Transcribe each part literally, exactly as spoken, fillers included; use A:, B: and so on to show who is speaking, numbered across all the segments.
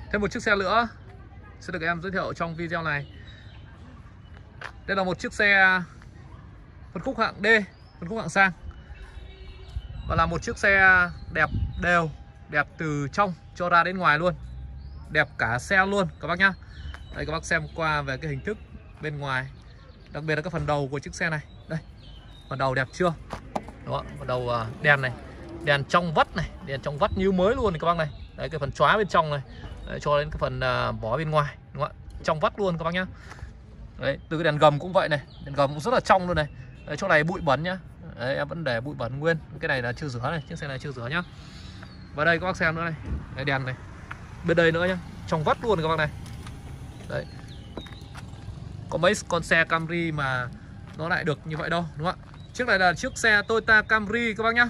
A: Thêm một chiếc xe nữa sẽ được em giới thiệu trong video này. Đây là một chiếc xe phân khúc hạng D, phân khúc hạng sang, và là một chiếc xe đẹp đều, đẹp từ trong cho ra đến ngoài luôn, đẹp cả xe luôn các bác nhá. Đây các bác xem qua về cái hình thức bên ngoài, đặc biệt là cái phần đầu của chiếc xe này. Đây, phần đầu đẹp chưa? Đó, phần đầu đèn này, đèn trong vắt này, đèn trong vắt như mới luôn này các bác này. Đấy, cái phần chóa bên trong này, đấy, cho đến cái phần uh, vỏ bên ngoài, đúng không ạ? Trong vắt luôn các bác nhá. Đấy, từ cái đèn gầm cũng vậy này, đèn gầm cũng rất là trong luôn này. Đấy, chỗ này bụi bẩn nhá. Đấy, em vẫn để bụi bẩn nguyên. Cái này là chưa rửa này, chiếc xe này chưa rửa nhá. Và đây các bác xem nữa này, đấy, đèn này, bên đây nữa nhá, trong vắt luôn các bác này. Đấy, có mấy con xe Camry mà nó lại được như vậy đâu, đúng không ạ? Chiếc này là chiếc xe Toyota Camry các bác nhá.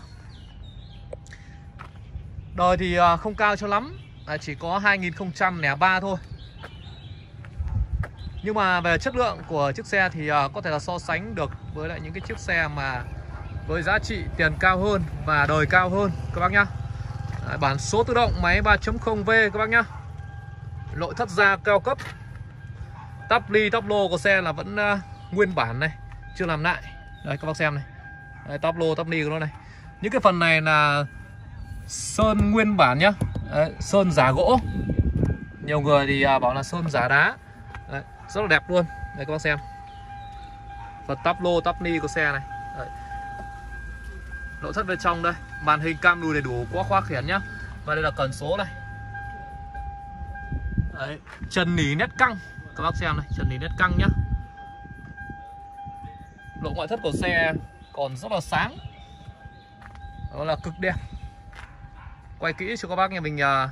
A: Đời thì không cao cho lắm, chỉ có hai nghìn không trăm lẻ ba thôi. Nhưng mà về chất lượng của chiếc xe thì có thể là so sánh được với lại những cái chiếc xe mà với giá trị tiền cao hơn và đời cao hơn các bác nhá. Bản số tự động, máy ba chấm không V các bác nhá. Nội thất da cao cấp. Tắp ly, tắp lô của xe là vẫn uh, nguyên bản này, chưa làm lại. Đây các bác xem này. Đây, tắp lô, tắp ly của nó này. Những cái phần này là sơn nguyên bản nhá. Đấy, sơn giả gỗ. Nhiều người thì uh, bảo là sơn giả đá. Đấy, rất là đẹp luôn. Đây các bác xem. Phần tắp lô, tắp ly của xe này. Đấy. Nội thất bên trong đây, màn hình cam đùi đầy đủ, có khóa khiển nhá. Và đây là cần số này. Đấy, trần nỉ nét căng. Các bác xem này, trần nỉ nét căng nhá. Lộ ngoại thất của xe còn rất là sáng. Đó là cực đẹp. Quay kỹ cho các bác nhà mình uh,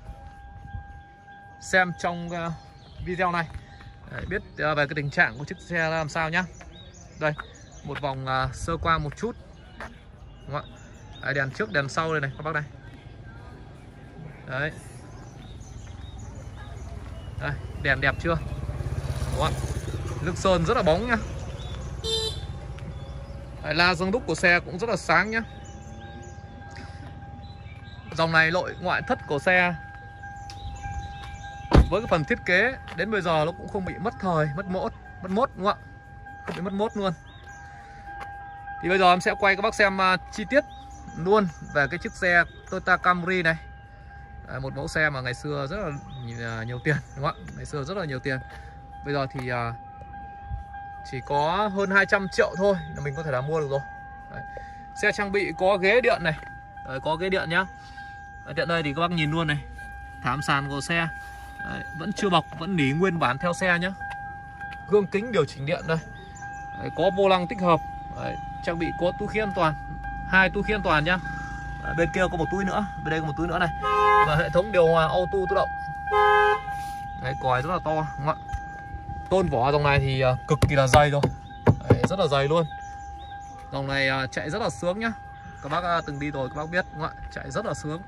A: xem trong uh, video này. Đấy, biết uh, về cái tình trạng của chiếc xe làm sao nhá. Đây, một vòng uh, sơ qua một chút. Đúng không ạ? Đấy, đèn trước, đèn sau đây này các bác này. Đấy. Đây, đèn đẹp chưa? Đúng không? Nước sơn rất là bóng nhá. Đấy, la răng đúc của xe cũng rất là sáng nhá. Dòng này nội ngoại thất của xe với cái phần thiết kế đến bây giờ nó cũng không bị mất thời, mất mốt, mất mốt đúng không ạ? Không bị mất mốt luôn. Thì bây giờ em sẽ quay các bác xem uh, chi tiết luôn về cái chiếc xe Toyota Camry này. Đấy, một mẫu xe mà ngày xưa rất là nhiều tiền, đúng không ạ? Ngày xưa rất là nhiều tiền. Bây giờ thì uh, chỉ có hơn hai trăm triệu thôi là mình có thể là mua được rồi. Đấy. Xe trang bị có ghế điện này. Đấy, có ghế điện nhá. Đấy, tiện đây thì các bác nhìn luôn này. Thảm sàn của xe. Đấy, vẫn chưa bọc, vẫn nỉ nguyên bản theo xe nhá. Gương kính điều chỉnh điện đây. Đấy, có vô lăng tích hợp. Đấy, trang bị có túi khí an toàn, hai túi khí an toàn nhá. Đấy, bên kia có một túi nữa, bên đây có một túi nữa này. Và hệ thống điều hòa auto tự động. Đấy, còi rất là to, đúng không ạ? Tôn vỏ dòng này thì uh, cực kỳ là dày rồi. Đấy, rất là dày luôn. Dòng này uh, chạy rất là sướng nhá. Các bác uh, từng đi rồi các bác biết, đúng không ạ? Chạy rất là sướng.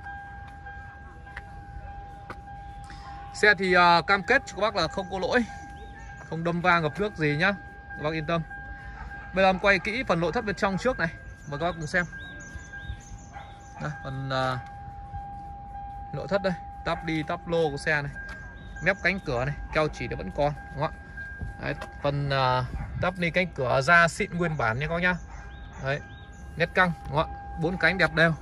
A: Xe thì uh, cam kết cho các bác là không có lỗi, không đâm va ngập nước gì nhá. Các bác yên tâm. Bây giờ em quay kỹ phần nội thất bên trong trước này, mời các bác cùng xem. Đây, phần uh, nội thất đây, tắp đi tắp lô của xe này, mép cánh cửa này, keo chỉ nó vẫn còn, đúng không ạ? Đấy, phần uh, tắp đi cánh cửa da xịn nguyên bản nha các bác nhá. Đấy, nét căng, đúng không ạ? Bốn cánh đẹp đều.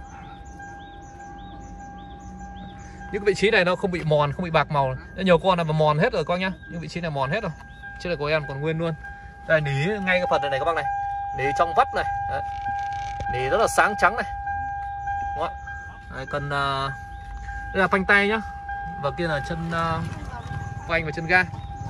A: Những vị trí này nó không bị mòn, không bị bạc màu. Nhiều con là mà mòn hết rồi các bác nhá. Những vị trí này mòn hết rồi. Chiếc này của em còn nguyên luôn. Đây, nỉ ngay cái phần này, này các bác này, nỉ trong vắt này. Đấy. Nỉ rất là sáng trắng này, đúng không ạ? Đấy, cần uh, đây là phanh tay nhá, và kia là chân uh, phanh và chân ga.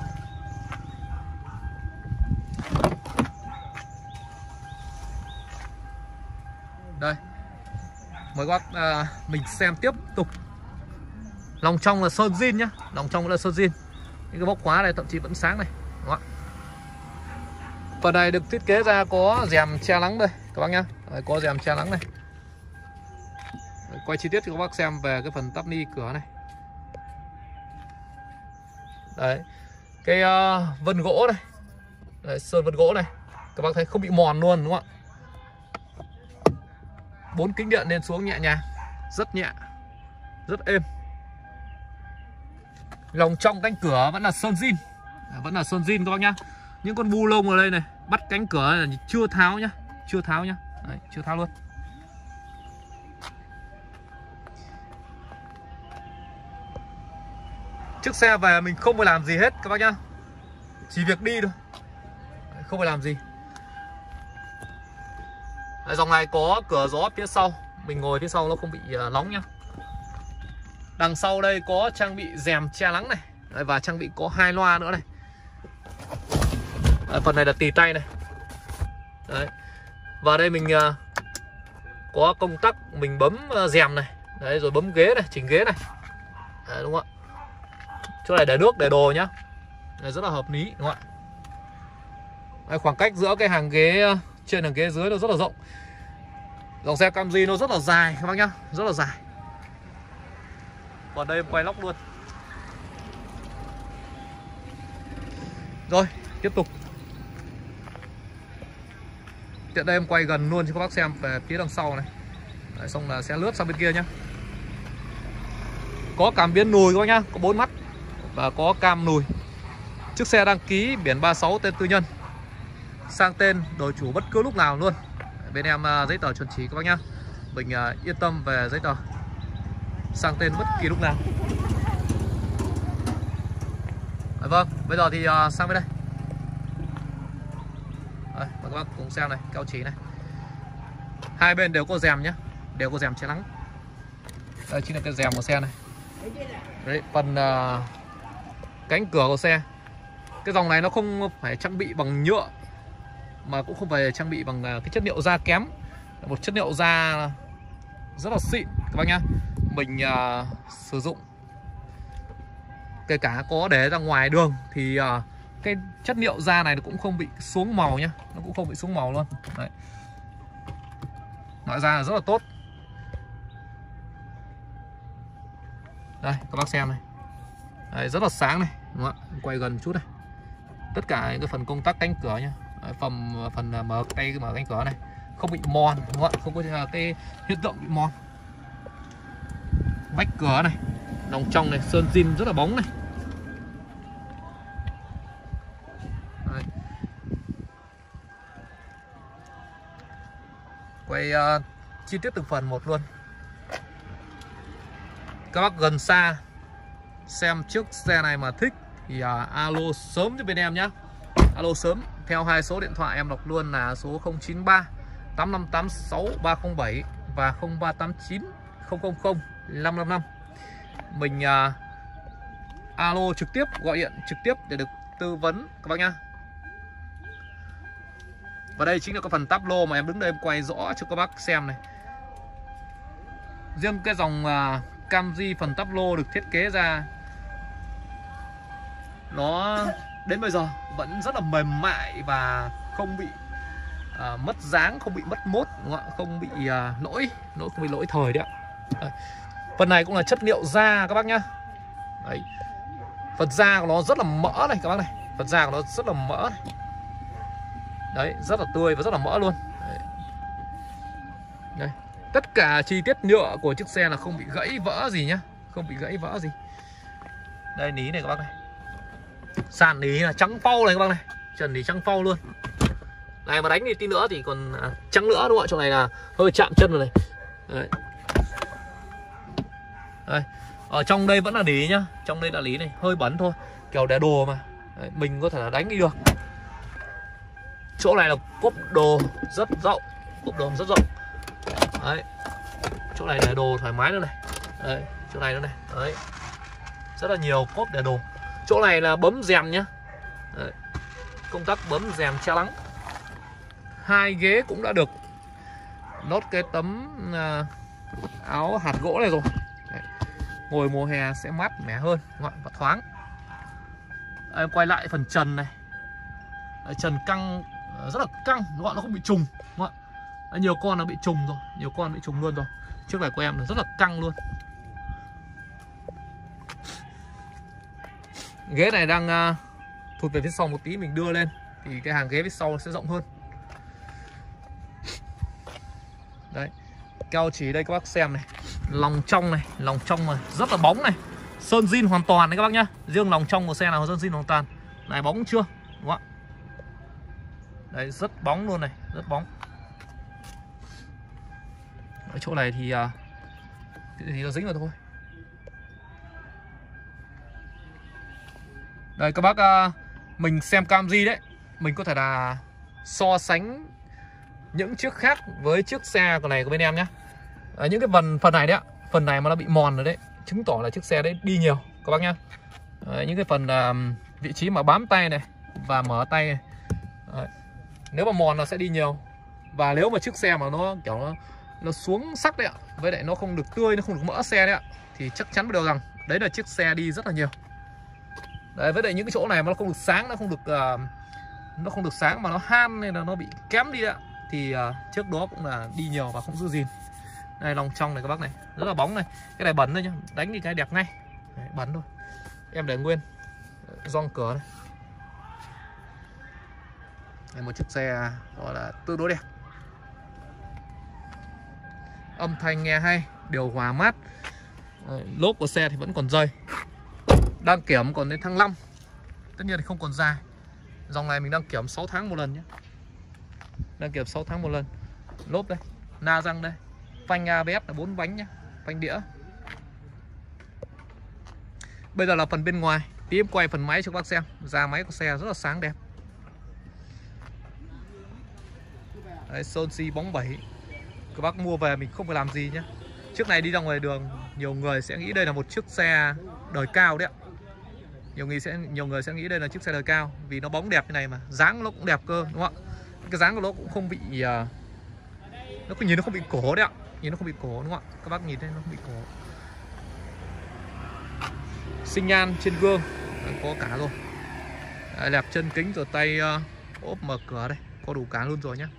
A: Đây, mời các bác uh, mình xem tiếp tục. Lòng trong là sơn zin nhá, lòng trong là sơn zin. Những cái móc khóa này thậm chí vẫn sáng này, đúng không ạ? Phần này được thiết kế ra có rèm che nắng đây các bác nhá. Đấy, có rèm che nắng này. Đấy, quay chi tiết cho các bác xem về cái phần tắp ni cửa này. Đấy, cái uh, vân gỗ này. Đấy, sơn vân gỗ này, các bác thấy không bị mòn luôn, đúng không ạ? Bốn kính điện lên xuống nhẹ nhàng, rất nhẹ, rất êm. Lòng trong cánh cửa vẫn là sơn zin, vẫn là sơn zin các bác nhá. Những con bu lông ở đây này, bắt cánh cửa là chưa tháo nhá, chưa tháo nhá. Đấy, chưa tháo luôn. Chiếc xe về mình không phải làm gì hết các bác nhá, chỉ việc đi thôi, không phải làm gì. Đấy, dòng này có cửa gió phía sau, mình ngồi phía sau nó không bị uh, nóng nhá. Đằng sau đây có trang bị rèm che nắng này. Đấy, và trang bị có hai loa nữa này. Đấy, phần này là tì tay này. Đấy. Và đây mình uh, có công tắc mình bấm uh, rèm này. Đấy, rồi bấm ghế này, chỉnh ghế này. Đấy, đúng không ạ? Chỗ này để nước để đồ nhá. Đấy, rất là hợp lý đúng không ạ? Đấy, khoảng cách giữa cái hàng ghế trên hàng ghế dưới nó rất là rộng. Dòng xe Camry nó rất là dài các bác nhá, rất là dài. Còn đây em quay lóc luôn. Rồi, tiếp tục. Tiện đây em quay gần luôn cho các bác xem về phía đằng sau này. Đấy, xong là sẽ lướt sang bên kia nhá. Có cảm biến nùi các bác nhá, có bốn mắt và có cam nùi. Chiếc xe đăng ký biển ba mươi sáu tên tư nhân, sang tên đổi chủ bất cứ lúc nào luôn. Bên em giấy tờ chuẩn chỉ các bác nhá. Mình uh, yên tâm về giấy tờ, sang tên bất kỳ lúc nào. Đấy, vâng, bây giờ thì uh, sang bên đây. Đấy, mời các bác cùng xem này, keo chỉ này. Hai bên đều có rèm nhá, đều có rèm che nắng. Đây chính là cái rèm của xe này. Đấy, phần uh, cánh cửa của xe. Cái dòng này nó không phải trang bị bằng nhựa, mà cũng không phải trang bị bằng cái chất liệu da kém. Một chất liệu da rất là xịn các bác nhá. Mình uh, sử dụng kể cả có để ra ngoài đường thì uh, cái chất liệu da này nó cũng không bị xuống màu nhá, nó cũng không bị xuống màu luôn. Đấy. Loại da là rất là tốt. Đây các bác xem này. Đấy, rất là sáng này, đúng không ạ? Quay gần một chút này. Tất cả cái phần công tắc cánh cửa nhá. Đấy, phần phần mở tay mở cánh cửa này không bị mòn, đúng không ạ? Không có cái hiện tượng bị mòn. Vách cửa này, lòng trong này sơn zin rất là bóng này. Đấy. Quay uh, chi tiết từng phần một luôn. Các bác gần xa xem chiếc xe này mà thích thì uh, alo sớm cho bên em nhé. Alo sớm theo hai số điện thoại em đọc luôn là số không chín ba tám năm tám sáu ba không bảy và không ba tám chín không không không năm năm năm. Mình uh, alo trực tiếp, gọi điện trực tiếp để được tư vấn các bác nhá. Và đây chính là cái phần táp lô mà em đứng đây em quay rõ cho các bác xem này. Riêng cái dòng uh, Camry phần táp lô được thiết kế ra nó đến bây giờ vẫn rất là mềm mại và không bị uh, mất dáng, không bị mất mốt, đúng không ạ? Không bị uh, lỗi, lỗi không bị lỗi thời đấy ạ. Đấy. Phần này cũng là chất liệu da các bác nhá. Đấy. Phần da của nó rất là mỡ này các bác này. Phần da của nó rất là mỡ này. Đấy, rất là tươi và rất là mỡ luôn. Đấy. Đây. Tất cả chi tiết nhựa của chiếc xe là không bị gãy vỡ gì nhá, không bị gãy vỡ gì. Đây ní này các bác này. Sàn ní là trắng phau này các bác này. Trần thì trắng phau luôn. Này mà đánh thì tí nữa thì còn à, trắng nữa đúng không ạ? Chỗ này là hơi chạm chân rồi này. Đấy. Đây. Ở trong đây vẫn là lý nhá. Trong đây là lý này, hơi bẩn thôi. Kèo đè đồ mà. Đấy, mình có thể là đánh đi được. Chỗ này là cốp đồ rất rộng, cốp đồ rất rộng. Đấy. Chỗ này để đồ thoải mái nữa này. Đấy, chỗ này nữa này. Đấy. Rất là nhiều cốp để đồ. Chỗ này là bấm rèm nhá. Đấy. Công tắc bấm rèm che nắng. Hai ghế cũng đã được lót cái tấm uh, áo hạt gỗ này rồi. Đấy. Ngồi mùa hè sẽ mát mẻ hơn và thoáng. Em quay lại phần trần này. Đấy, trần căng rất là căng, gọi nó không bị trùng, đúng không ạ? Nhiều con nó bị trùng rồi, nhiều con bị trùng luôn rồi. Chiếc này của em là rất là căng luôn. Ghế này đang uh, thụt về phía sau một tí, mình đưa lên thì cái hàng ghế phía sau sẽ rộng hơn. Đấy, keo chỉ đây các bác xem này, lòng trong này, lòng trong này rất là bóng này, Sơn zin hoàn toàn đấy các bác nhá. Riêng lòng trong của xe nào sơn zin hoàn toàn. Này bóng chưa, đúng không ạ? Đấy, rất bóng luôn này, rất bóng. Ở chỗ này thì uh, thì nó dính rồi thôi. Đây các bác, uh, mình xem Camry đấy, mình có thể là so sánh những chiếc khác với chiếc xe của này của bên em nhé. À, những cái phần phần này đấy ạ, phần này mà nó bị mòn rồi đấy, chứng tỏ là chiếc xe đấy đi nhiều các bác nhá. À, những cái phần uh, vị trí mà bám tay này và mở tay này. À, nếu mà mòn nó sẽ đi nhiều. Và nếu mà chiếc xe mà nó kiểu nó, nó xuống sắc đấy ạ, với lại nó không được tươi, nó không được mỡ xe đấy ạ, thì chắc chắn với điều rằng đấy là chiếc xe đi rất là nhiều. Đấy, với lại những cái chỗ này mà nó không được sáng, nó không được uh, nó không được sáng mà nó han nên là nó bị kém đi đấy ạ, thì uh, trước đó cũng là đi nhiều và không giữ gìn. Đây lòng trong này các bác này, rất là bóng này. Cái này bẩn thôi nhá, đánh thì cái đẹp ngay. Đấy, bẩn thôi. Em để nguyên gioăng cửa này. Đây, một chiếc xe gọi là tương đối đẹp. Âm thanh nghe hay, điều hòa mát. Đấy, lốp của xe thì vẫn còn dày. Đăng kiểm còn đến tháng năm. Tất nhiên thì không còn dài. Dòng này mình đăng kiểm sáu tháng một lần nhé. Đăng kiểm sáu tháng một lần. Lốp đây, na răng đây. Phanh a bê ét là bốn bánh nhé, phanh đĩa. Bây giờ là phần bên ngoài. Tí em quay phần máy cho các bác xem. Da máy của xe rất là sáng đẹp. Đấy, sơn xi bóng bẩy. Các bác mua về mình không phải làm gì nhé. Trước này đi ra ngoài đường, nhiều người sẽ nghĩ đây là một chiếc xe đời cao đấy ạ. Nhiều người sẽ nhiều người sẽ nghĩ đây là chiếc xe đời cao vì nó bóng đẹp như này mà, dáng nó cũng đẹp cơ, đúng không ạ? Cái dáng của nó cũng không bị uh, nó cứ nhìn nó không bị cổ đấy ạ. Nhìn nó không bị cổ, đúng không ạ? Các bác nhìn thấy nó không bị cổ. Sinh nhan trên gương có cả rồi. Đấy, lẹp chân kính rồi tay uh, ốp mở cửa đây, có đủ cả luôn rồi nhé.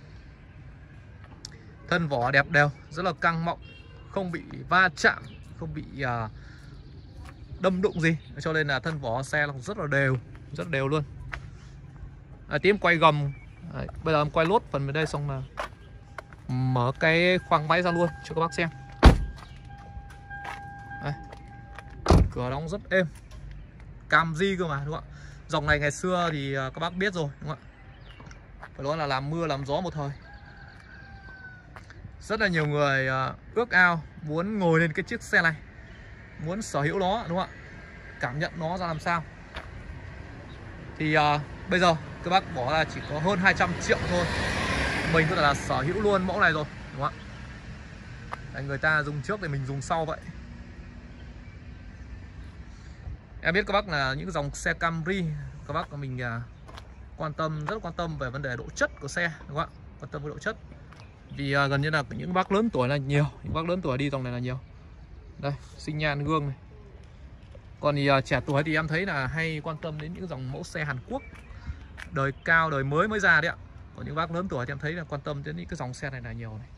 A: Thân vỏ đẹp đều, rất là căng mọng, không bị va chạm, không bị uh, đâm đụng gì, cho nên là thân vỏ xe rất là đều, rất đều luôn. À, tí em quay gầm. Đấy, bây giờ em quay lốt phần bên đây xong là mở cái khoang máy ra luôn cho các bác xem. Đây. Cửa đóng rất êm, Camry cơ mà, đúng không ạ? Dòng này ngày xưa thì các bác biết rồi, đúng không ạ? Phải nói là làm mưa làm gió một thời. Rất là nhiều người ước ao muốn ngồi lên cái chiếc xe này, muốn sở hữu nó, đúng không ạ? Cảm nhận nó ra làm sao. Thì uh, bây giờ các bác bỏ ra chỉ có hơn hai trăm triệu thôi, mình có thể là sở hữu luôn mẫu này rồi, đúng không ạ? Đấy, người ta dùng trước thì mình dùng sau vậy. Em biết các bác là những dòng xe Camry, các bác của mình uh, quan tâm, rất quan tâm về vấn đề độ chất của xe, đúng không ạ? Quan tâm với độ chất. Vì uh, gần như là những bác lớn tuổi là nhiều, những bác lớn tuổi đi dòng này là nhiều. Đây, sinh nhan gương này. Còn thì uh, trẻ tuổi thì em thấy là hay quan tâm đến những dòng mẫu xe Hàn Quốc đời cao, đời mới mới ra đấy ạ. Còn những bác lớn tuổi thì em thấy là quan tâm đến những cái dòng xe này là nhiều này.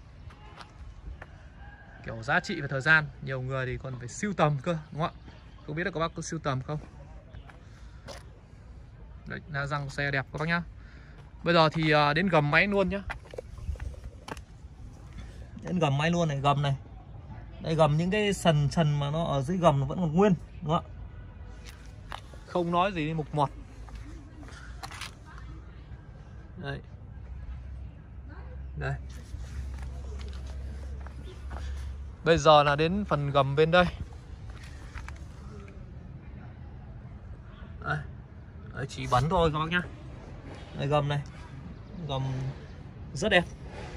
A: Kiểu giá trị và thời gian, nhiều người thì còn phải sưu tầm cơ, đúng không ạ? Không biết là các bác có sưu tầm không? Đấy, là răng xe đẹp các bác nhá. Bây giờ thì uh, đến gầm máy luôn nhá. Đến gầm máy luôn này, gầm này. Đây, gầm những cái sần sần mà nó ở dưới gầm nó vẫn còn nguyên, đúng không ạ? Không nói gì mục mọt. Đây. Đây. Bây giờ là đến phần gầm bên đây. Đây. Đấy, chỉ bắn thôi các bác nhá. Đây, gầm này. Gầm rất đẹp.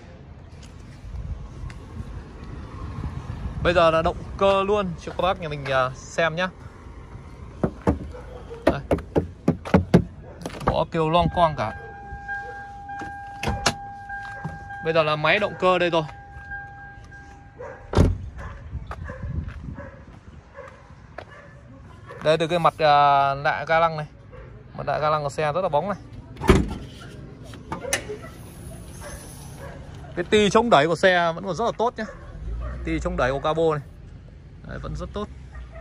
A: Bây giờ là động cơ luôn cho các bác nhà mình xem nhá. Đây. Bỏ kêu loang quang cả. Bây giờ là máy động cơ đây rồi. Đây, từ cái mặt uh, lạ ga lăng này. Mặt lạ ga lăng của xe rất là bóng này. Cái ti chống đẩy của xe vẫn còn rất là tốt nhé. Ti chống đẩy của cabo này. Đấy, vẫn rất tốt.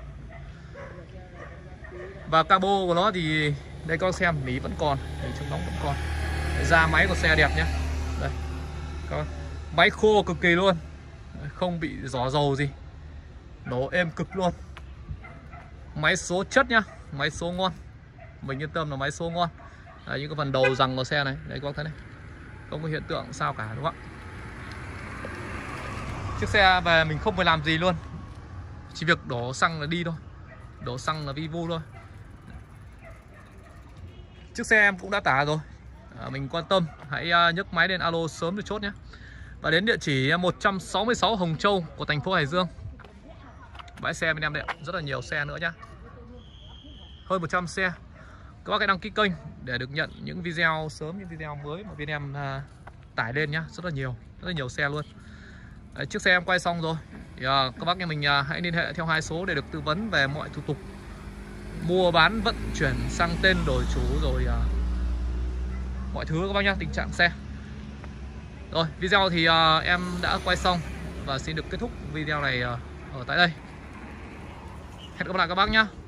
A: Và cabo của nó thì đây các bác xem, mí vẫn còn, mí chống nóng vẫn còn. Da máy của xe đẹp nhé. Đây. Máy khô cực kỳ luôn, không bị gió dầu gì, nổ êm cực luôn. Máy số chất nhá, máy số ngon, mình yên tâm là máy số ngon. Đấy, những cái phần đầu rằng của xe này, đấy các bác thấy này, không có hiện tượng sao cả, đúng không ạ? Chiếc xe về mình không phải làm gì luôn, chỉ việc đổ xăng là đi thôi, đổ xăng là vi vu thôi. Chiếc xe em cũng đã tả rồi, à, mình quan tâm hãy uh, nhấc máy lên alo sớm để chốt nhé. Và đến địa chỉ một trăm sáu mươi sáu Hồng Châu của thành phố Hải Dương. Bãi xe bên em đây, rất là nhiều xe nữa nhá, hơn một trăm xe. Các bác hãy đăng ký kênh để được nhận những video sớm, những video mới mà bên em uh, tải lên nhá, rất là nhiều, rất là nhiều xe luôn. Đấy, chiếc xe em quay xong rồi thì uh, các bác nhà mình uh, hãy liên hệ theo hai số để được tư vấn về mọi thủ tục mua bán, vận chuyển, sang tên, đổi chủ rồi uh, mọi thứ các bác nhá, tình trạng xe. Rồi video thì uh, em đã quay xong và xin được kết thúc video này uh, ở tại đây. Hẹn gặp lại các bác nhá.